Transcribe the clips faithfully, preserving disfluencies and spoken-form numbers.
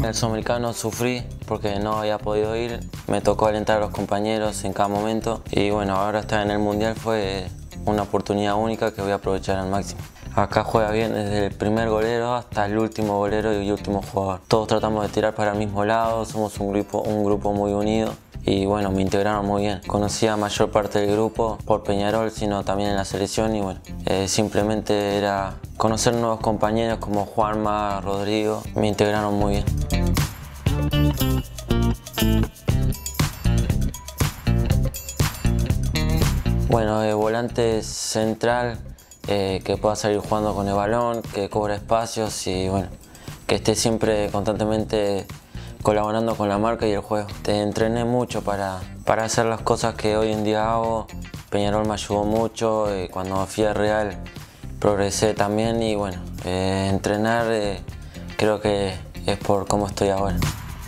En el Sudamericano sufrí porque no había podido ir, me tocó alentar a los compañeros en cada momento y bueno, ahora estar en el Mundial fue una oportunidad única que voy a aprovechar al máximo. Acá juega bien desde el primer golero hasta el último golero y último jugador. Todos tratamos de tirar para el mismo lado, somos un grupo, un grupo muy unido y bueno, me integraron muy bien. Conocí a mayor parte del grupo por Peñarol, sino también en la selección y bueno, eh, simplemente era conocer nuevos compañeros como Juanma, Rodrigo, me integraron muy bien. Bueno, de volante central, eh, que pueda salir jugando con el balón, que cobra espacios y bueno, que esté siempre constantemente colaborando con la marca y el juego. Te entrené mucho para, para hacer las cosas que hoy en día hago. Peñarol me ayudó mucho, eh, cuando fui a Real progresé también y bueno, eh, entrenar eh, creo que es por cómo estoy ahora.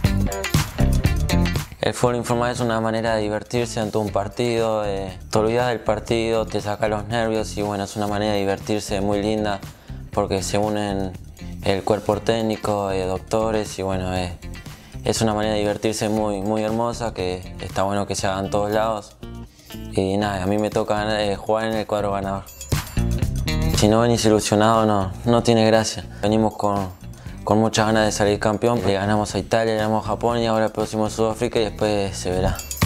El fútbol informal es una manera de divertirse ante un partido, eh, te olvidas del partido, te saca los nervios y bueno, es una manera de divertirse muy linda porque se unen el cuerpo técnico, eh, doctores y bueno, eh, es una manera de divertirse muy, muy hermosa que está bueno que se haga en todos lados y nada, a mí me toca eh, jugar en el cuadro ganador. Si no venís ilusionado no, no tiene gracia, venimos con con muchas ganas de salir campeón. Le ganamos a Italia, le ganamos a Japón y ahora el próximo Sudáfrica y después se verá.